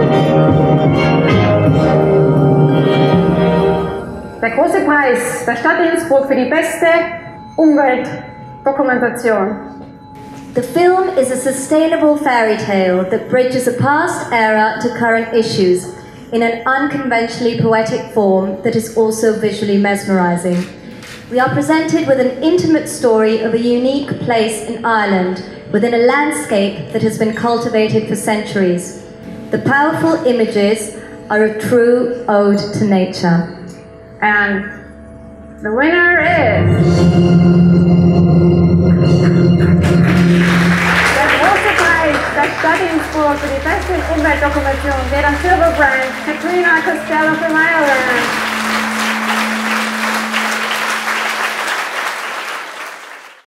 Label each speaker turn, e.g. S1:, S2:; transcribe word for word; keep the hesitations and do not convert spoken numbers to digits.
S1: Der große Preis der Stadt Innsbruck für die beste Umweltdokumentation.
S2: The film is a sustainable fairy tale that bridges a past era to current issues in an unconventionally poetic form that is also visually mesmerizing. We are presented with an intimate story of a unique place in Ireland within a landscape that has been cultivated for centuries. The powerful images are a true ode to nature.
S1: And the winner is...